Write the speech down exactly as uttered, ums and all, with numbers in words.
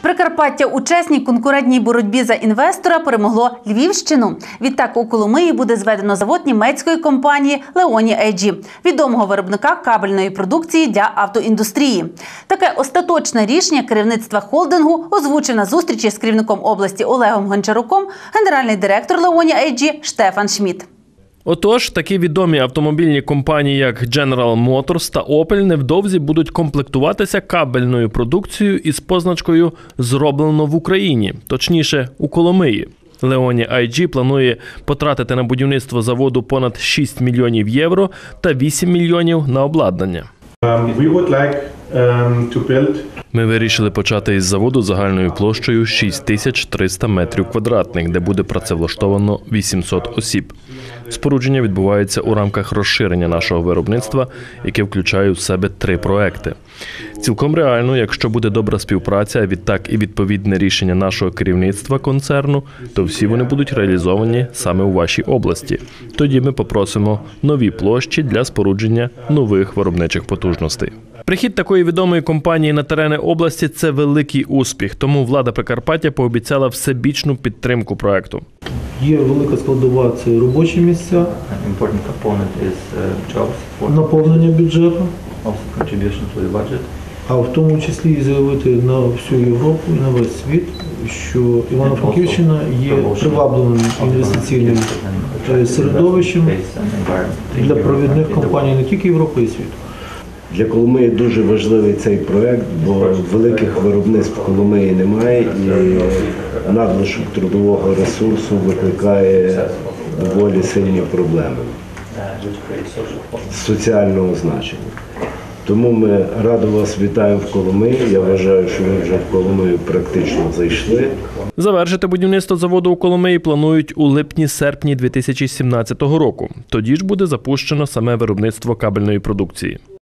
Прикарпаття у чесній конкурентній боротьбі за інвестора перемогло Львівщину. Відтак у Коломиї буде зведено завод німецької компанії Leoni ей джі, відомого виробника кабельної продукції для автоіндустрії. Таке остаточне рішення керівництва холдингу озвучив на зустрічі з керівником області Олегом Гончаруком генеральний директор Leoni ей джі Штефан Шмідт. Отож, такі відомі автомобільні компанії, як General Motors та Opel, невдовзі будуть комплектуватися кабельною продукцією із позначкою «Зроблено в Україні», точніше, у Коломиї. Leoni ей джі планує потратити на будівництво заводу понад шість мільйонів євро та вісім мільйонів на обладнання. Ми вирішили почати із заводу загальною площею шість тисяч триста метрів квадратних, де буде працевлаштовано вісімсот осіб. Спорудження відбувається у рамках розширення нашого виробництва, яке включає в себе три проекти. Цілком реально, якщо буде добра співпраця, а відтак і відповідне рішення нашого керівництва концерну, то всі вони будуть реалізовані саме у вашій області. Тоді ми попросимо нові площі для спорудження нових виробничих потужностей. Прихід такої відомої компанії на терени області – це великий успіх, тому влада Прикарпаття пообіцяла всебічну підтримку проекту. Є велика складова – це робочі місця, наповнення бюджету, а в тому числі і заявити на всю Європу і на весь світ, що Івано-Франківщина є привабливим інвестиційним середовищем для провідних компаній не тільки Європи, а й світу. Для Коломиї дуже важливий цей проект, бо великих виробництв в Коломиї немає і надлишок трудового ресурсу викликає доволі сильні проблеми соціального значення. Тому ми радо вас вітаємо в Коломиї. Я вважаю, що ви вже в Коломию практично зайшли. Завершити будівництво заводу у Коломиї планують у липні-серпні дві тисячі сімнадцятого року. Тоді ж буде запущено саме виробництво кабельної продукції.